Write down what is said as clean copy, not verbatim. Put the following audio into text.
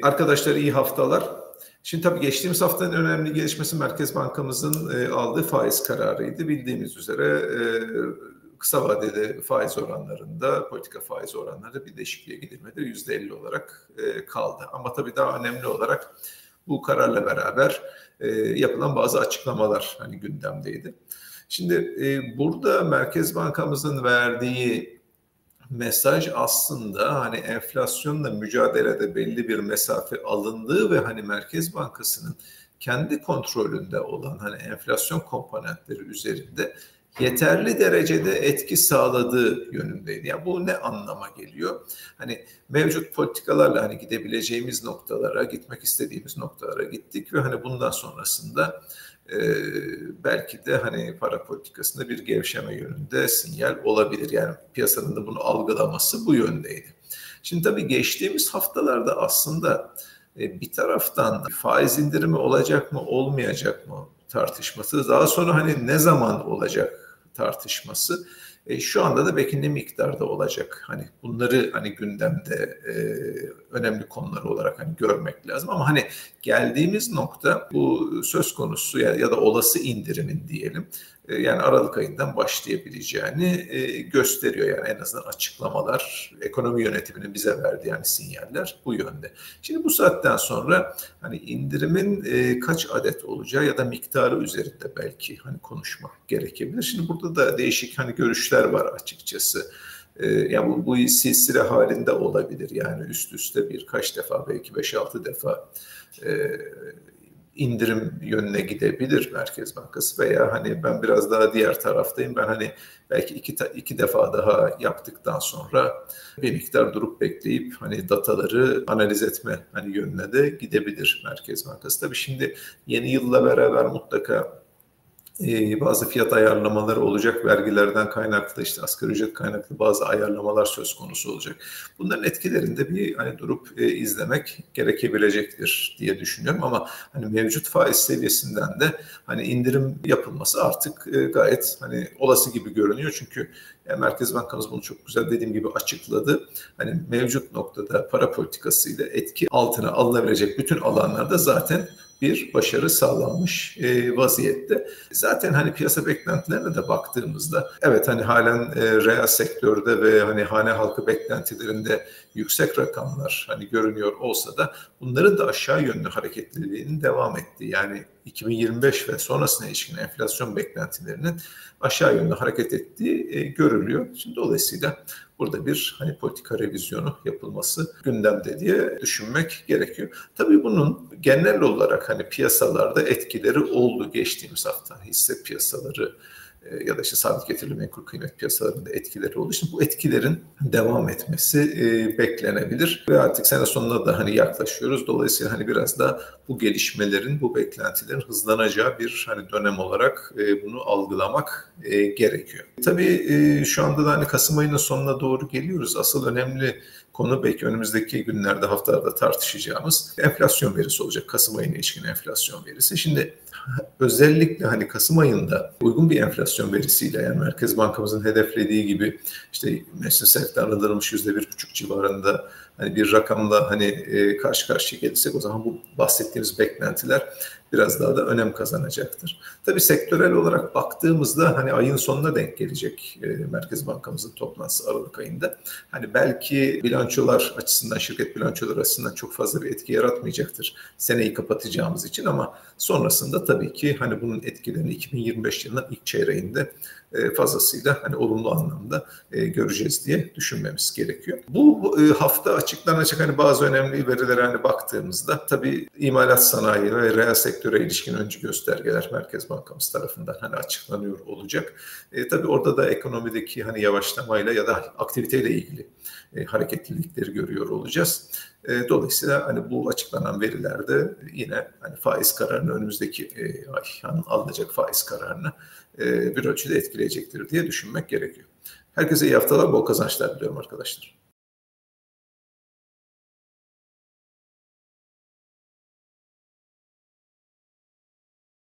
Arkadaşlar iyi haftalar. Şimdi tabii geçtiğimiz haftanın önemli gelişmesi Merkez Bankamızın aldığı faiz kararıydı. Bildiğimiz üzere kısa vadeli faiz oranlarında, politika faiz oranlarında bir değişikliğe gidilmedi. %50 olarak kaldı. Ama tabii daha önemli olarak bu kararla beraber yapılan bazı açıklamalar hani gündemdeydi. Şimdi burada Merkez Bankamızın verdiği mesaj aslında hani enflasyonla mücadelede belli bir mesafe alındığı ve hani Merkez Bankası'nın kendi kontrolünde olan hani enflasyon komponentleri üzerinde yeterli derecede etki sağladığı yönündeydi. Yani bu ne anlama geliyor? Hani mevcut politikalarla hani gidebileceğimiz noktalara, gitmek istediğimiz noktalara gittik ve hani bundan sonrasında belki de hani para politikasında bir gevşeme yönünde sinyal olabilir. Yani piyasanın da bunu algılaması bu yöndeydi. Şimdi tabii geçtiğimiz haftalarda aslında bir taraftan faiz indirimi olacak mı olmayacak mı tartışması, daha sonra hani ne zaman olacak tartışması, şu anda da belki ne miktarda olacak, hani bunları hani gündemde önemli konular olarak hani görmek lazım. Ama hani geldiğimiz nokta bu söz konusu ya da olası indirimin diyelim, yani Aralık ayından başlayabileceğini gösteriyor. Yani en azından açıklamalar, ekonomi yönetiminin bize verdiği yani sinyaller bu yönde. Şimdi bu saatten sonra hani indirimin kaç adet olacağı ya da miktarı üzerinde belki hani konuşmak gerekebilir. Şimdi burada da değişik hani görüşler var açıkçası. Yani bu silsile halinde olabilir. Yani üst üste birkaç defa, belki 5-6 defa indirim yönüne gidebilir Merkez Bankası, veya hani ben biraz daha diğer taraftayım. Ben hani belki iki defa daha yaptıktan sonra bir miktar durup bekleyip hani dataları analiz etme hani yönüne de gidebilir Merkez Bankası. Tabii şimdi yeni yılla beraber mutlaka bazı fiyat ayarlamaları olacak. Vergilerden kaynaklı, işte asgari ücret kaynaklı bazı ayarlamalar söz konusu olacak. Bunların etkilerinde bir hani durup izlemek gerekebilecektir diye düşünüyorum. Ama hani mevcut faiz seviyesinden de hani indirim yapılması artık gayet hani olası gibi görünüyor. Çünkü yani Merkez Bankamız bunu çok güzel, dediğim gibi, açıkladı. Hani mevcut noktada para politikasıyla etki altına alınabilecek bütün alanlarda zaten bir başarı sağlanmış vaziyette. Zaten hani piyasa beklentilerine de baktığımızda, evet hani halen reel sektörde ve hani hane halkı beklentilerinde yüksek rakamlar hani görünüyor olsa da bunların da aşağı yönlü hareketliliğinin devam ettiği, yani 2025 ve sonrasına ilişkin enflasyon beklentilerinin aşağı yönlü hareket ettiği görülüyor. Şimdi dolayısıyla burada bir hani politika revizyonu yapılması gündemde diye düşünmek gerekiyor. Tabii bunun genel olarak hani piyasalarda etkileri oldu geçtiğimiz hafta. Hisse piyasaları ya da işte sabit getirili menkul kıymet piyasalarında etkileri oldu. Şimdi bu etkilerin devam etmesi beklenebilir ve artık sene sonuna da hani yaklaşıyoruz. Dolayısıyla hani biraz da bu gelişmelerin, bu beklentilerin hızlanacağı bir hani dönem olarak bunu algılamak gerekiyor. Tabii şu anda da hani Kasım ayının sonuna doğru geliyoruz. Asıl önemli konu belki önümüzdeki günlerde, haftalarda tartışacağımız enflasyon verisi olacak. Kasım ayına ilişkin enflasyon verisi. Şimdi özellikle hani Kasım ayında uygun bir enflasyon verisiyle, yani Merkez Bankamızın hedeflediği gibi işte meclis arındırılmış %1,5 civarında hani bir rakamla hani karşı karşıya gelirsek, o zaman bu bahsettiğimiz beklentiler biraz daha da önem kazanacaktır. Tabii sektörel olarak baktığımızda hani ayın sonuna denk gelecek Merkez Bankamızın toplantısı Aralık ayında. Hani belki bilançolar açısından, şirket bilançoları açısından çok fazla bir etki yaratmayacaktır seneyi kapatacağımız için, ama sonrasında tabii ki hani bunun etkilerini 2025 yılının ilk çeyreğinde fazlasıyla hani olumlu anlamda göreceğiz diye düşünmemiz gerekiyor. Bu hafta açıklanacak hani bazı önemli verilere hani baktığımızda tabii imalat sanayi ve reel sektöre ilişkin öncü göstergeler Merkez Bankamız tarafından hani açıklanıyor olacak. Tabii orada da ekonomideki hani yavaşlamayla ya da aktiviteyle ilgili hareketlilikleri görüyor olacağız. Dolayısıyla hani bu açıklanan verilerde yine hani faiz kararını, önümüzdeki ay alınacak faiz kararını bir ölçüde etkileyecektir diye düşünmek gerekiyor. Herkese iyi haftalar, bol kazançlar diliyorum arkadaşlar.